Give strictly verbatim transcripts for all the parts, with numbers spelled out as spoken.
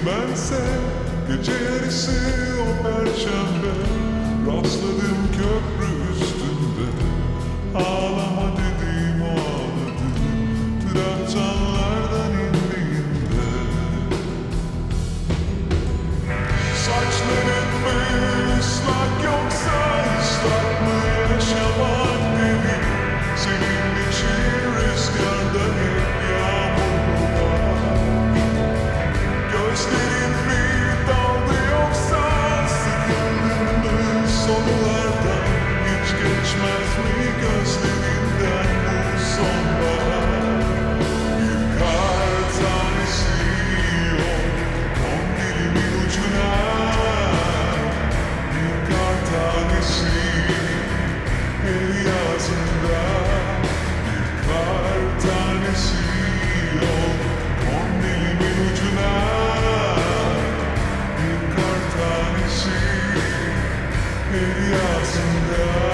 bense gece yarısı o perşembe rastladım köprü üstünde. Ağlama dediğim o ağladı trabzanlardan indiğinde. Saçların mı ıslak yoksa ıslak mı yaşamak dedim. Senin için rüzgarda hep yağmur var. Gözlerin mi daldı yoksa sıkıldın mı sorulardan? Hiç geçmez mi gözlerinden bu sonbahar? Bir kar tanesi yok on dilimin ucuna. Bir kar tanesi her yazında. Bir kar tanesi yok on dilimin ucuna. Bir kar tanesi her yazında.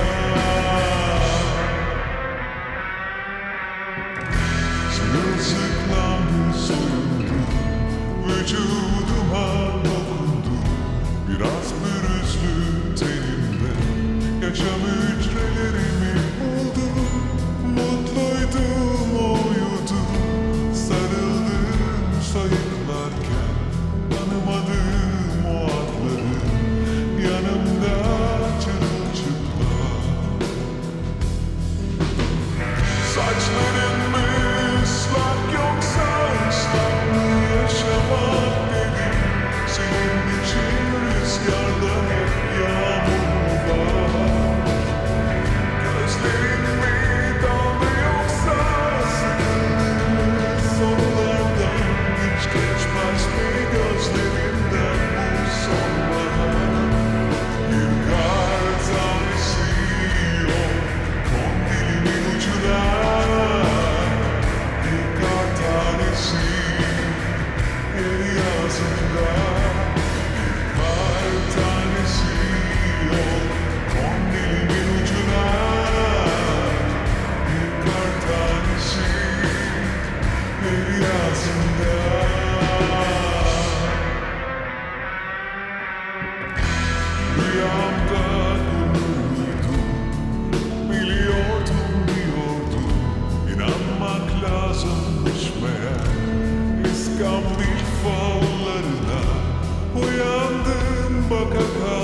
Sırılsıklam soyundu, vücuduma dokundu. Biraz pürüzlü tenimde yaşam hücrelerimi buldu. Mutluydum, uyudum, sarıldım sayıklarken. Tanımadığım o adları yanımda çırılçıplak. Saçların mı ıslak yoksa ıslak mı yaşamak dedim. Senin için rüzgarda hep yağmur var. Gözlerin mi daldı yoksa sıkıldın mı sorulardan? Hiç geçmez mi gözlerinden bu sonbahar? Bir kar tanesi yok on dilimin ucuna. Bir kar tanesi her yazında. Bir kar tanesi yok on dilimin ucuna. Bir kar tanesi her yazında. Rüyamda gururluydum, biliyordum, biliyordum. İnanmak lazımmış meğer İskambil fallarına. Uyandım baka